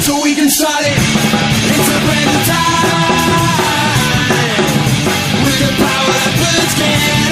so we can start it. It's a brand new time with the power that puts can.